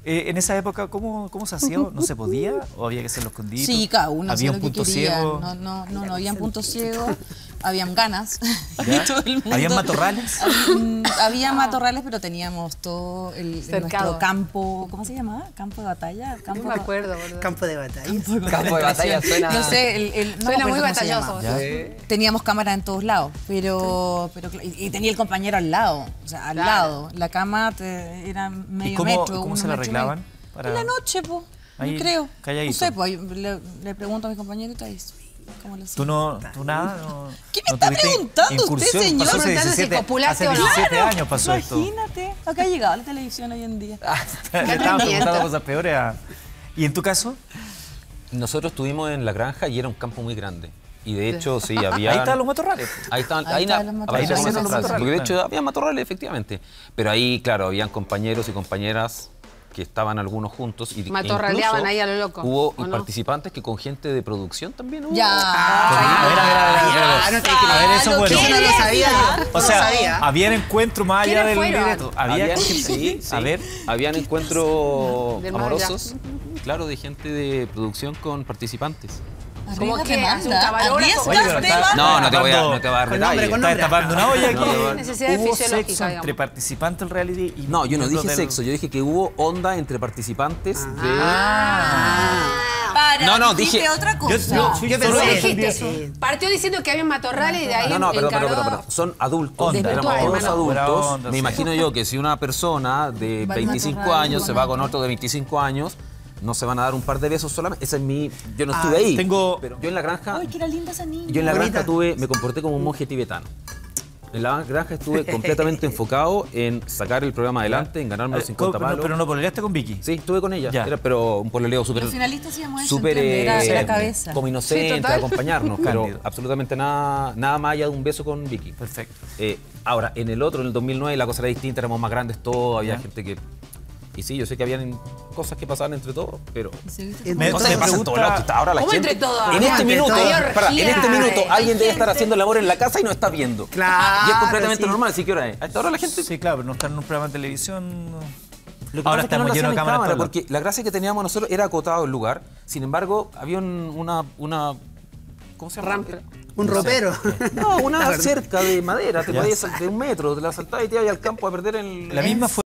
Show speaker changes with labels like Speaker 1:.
Speaker 1: En esa época, ¿cómo se hacía? ¿No se podía? ¿O había que hacerlo escondido?
Speaker 2: Sí, cada uno hacía
Speaker 1: ¿Había un
Speaker 2: lo que
Speaker 1: punto
Speaker 2: quería.
Speaker 1: ciego?
Speaker 2: No habían puntos ciegos, habían ganas.
Speaker 1: ¿Ya? ¿Habían matorrales?
Speaker 2: Había matorrales, pero teníamos todo nuestro campo, ¿cómo se llamaba? ¿Campo de batalla?
Speaker 3: No me acuerdo, boludo.
Speaker 4: Campo de batalla.
Speaker 5: Campo de batalla suena...
Speaker 2: No sé, no
Speaker 3: suena
Speaker 2: me
Speaker 3: muy
Speaker 2: acuerdo cómo se
Speaker 3: batalloso.
Speaker 2: llama. Teníamos cámara en todos lados, pero y tenía el compañero al lado, o sea, al lado. La cama era medio metro.
Speaker 1: ¿Cómo se la arreglaban?
Speaker 2: En la noche, pues, no creo.
Speaker 1: Calladito.
Speaker 2: No sé, pues, le pregunto a mi compañero y te dice. ¿Cómo le
Speaker 1: ¿Tú nada?
Speaker 2: ¿Qué me está preguntando usted, señor?
Speaker 1: Pasó hace 17 años pasó esto.
Speaker 2: Imagínate, acá ha llegado la televisión hoy en día.
Speaker 1: Le estaban preguntando cosas peores ¿Y en tu caso?
Speaker 5: Nosotros estuvimos en la granja y era un campo muy grande. Y de hecho, sí, había...
Speaker 1: Ahí estaban los matorrales.
Speaker 5: Ahí
Speaker 1: nacieron los matorrales.
Speaker 5: Porque de hecho había matorrales, efectivamente. Pero ahí, claro, habían compañeros y compañeras que estaban algunos juntos. Y
Speaker 3: matorraleaban ahí a lo loco.
Speaker 5: Hubo participantes que con gente de producción también hubo.
Speaker 1: A ver, eso bueno.
Speaker 4: Yo no lo sabía.
Speaker 1: O sea, había encuentro más allá del directo.
Speaker 5: Sí,
Speaker 1: a ver.
Speaker 5: Habían encuentros amorosos, claro, de gente de producción con participantes.
Speaker 3: ¿Cómo que hace un camarógrafo?
Speaker 5: No te voy a dar detalles.
Speaker 1: Estás tapando una olla aquí.
Speaker 3: Necesidades
Speaker 1: ¿Hubo
Speaker 3: fisiológicas,
Speaker 1: sexo entre participantes del reality?
Speaker 5: No, yo no dije sexo, yo dije que hubo onda entre participantes de...
Speaker 2: No, dije otra cosa.
Speaker 4: Yo pensé
Speaker 3: partió diciendo que había matorrales y de ahí
Speaker 5: pero son adultos, éramos todos adultos. Me imagino yo que si una persona de 25 años se va con otro de 25 años, no se van a dar un par de besos solamente. Esa es mi... Yo no estuve ahí. Pero yo en la granja...
Speaker 2: Ay, que era linda esa niña.
Speaker 5: Yo en la granja me comporté como un monje tibetano. En la granja estuve completamente enfocado en sacar el programa adelante, en ganarme los 50 palos.
Speaker 1: ¿Pero no pololeaste con Vicky?
Speaker 5: Sí, estuve con ella. Pero un pololeo súper...
Speaker 2: Los finalistas íbamos a súper la cabeza.
Speaker 5: Como inocente, a acompañarnos. Pero absolutamente nada más allá de un beso con Vicky.
Speaker 1: Perfecto.
Speaker 5: Ahora, en el 2009, la cosa era distinta. Éramos más grandes todos, había gente que... Y sí, yo sé que habían cosas que pasaban entre todos, pero... Cosas que pasan en todos lados. Ahora la gente...
Speaker 3: entre todos?
Speaker 5: En este minuto, alguien debe estar haciendo el amor en la casa y no está viendo.
Speaker 4: Claro.
Speaker 5: Y es completamente normal, ¿sí? ¿Qué hora es? A esta hora la gente...
Speaker 1: Sí, claro, pero no están en un programa de televisión...
Speaker 5: Ahora estamos llenos de cámaras. Porque la gracia que teníamos nosotros era acotado el lugar. Sin embargo, había una ¿cómo se llama?
Speaker 3: Rampa.
Speaker 4: Un ropero.
Speaker 5: No, una cerca de madera, te podías de 1 metro, te la saltabas y te ibas al campo a perder el...
Speaker 1: La misma fue